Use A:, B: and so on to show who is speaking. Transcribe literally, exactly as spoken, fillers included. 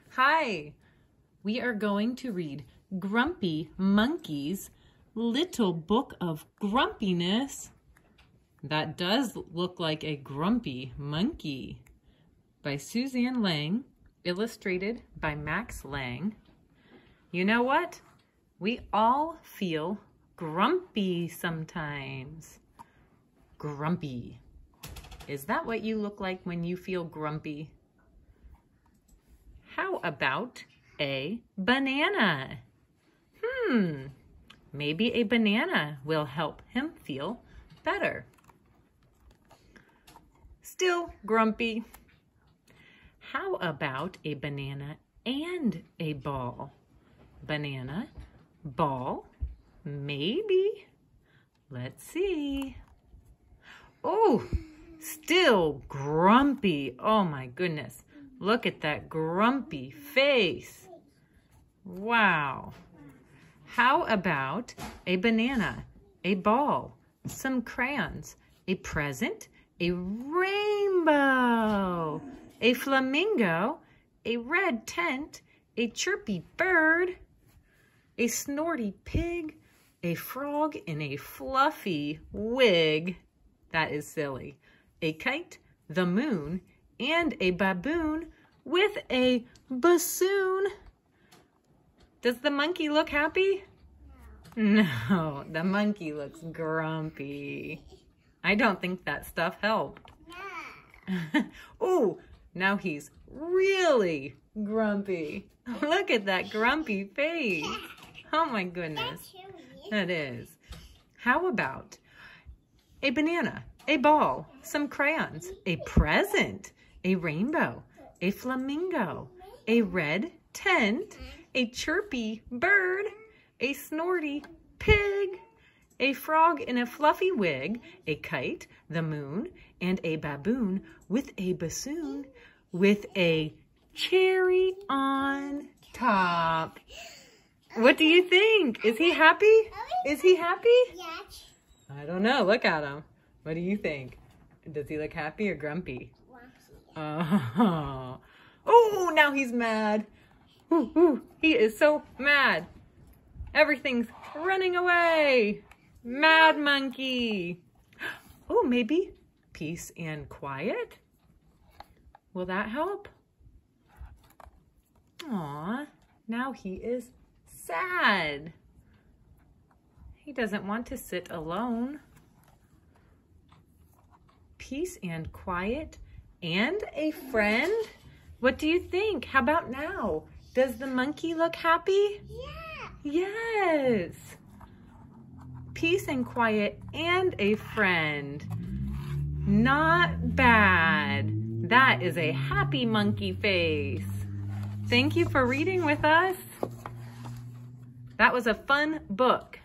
A: Hi, we are going to read Grumpy Monkey's Little Book of Grumpiness. That does look like a grumpy monkey, by Suzanne Lang, illustrated by Max Lang. You know what? We all feel grumpy sometimes. Grumpy. Is that what you look like when you feel grumpy? How about a banana? Hmm, maybe a banana will help him feel better. Still grumpy. How about a banana and a ball? Banana, ball, maybe. Let's see. Oh, still grumpy. Oh my goodness. Look at that grumpy face. Wow. How about a banana, a ball, some crayons, a present, a rainbow, a flamingo, a red tent, a chirpy bird, a snorty pig, a frog in a fluffy wig. That is silly. A kite, the moon, and a baboon with a bassoon. Does the monkey look happy? No, the monkey looks grumpy. I don't think that stuff helped. Oh, now he's really grumpy. Look at that grumpy face. Oh my goodness. That is. How about a banana, a ball, some crayons, a present, a rainbow, a flamingo, a red tent, a chirpy bird, a snorty pig, a frog in a fluffy wig, a kite, the moon, and a baboon with a bassoon with a cherry on top. What do you think? Is he happy? Is he happy?
B: Yes.
A: I don't know. Look at him. What do you think? Does he look happy or grumpy? Oh, oh, now he's mad. Ooh, ooh, he is so mad. Everything's running away. Mad monkey. Oh, maybe peace and quiet. Will that help? Aw, now he is sad. He doesn't want to sit alone. Peace and quiet and a friend. What do you think? How about now? Does the monkey look happy?
B: Yeah.
A: Yes. Peace and quiet and a friend. Not bad. That is a happy monkey face. Thank you for reading with us. That was a fun book.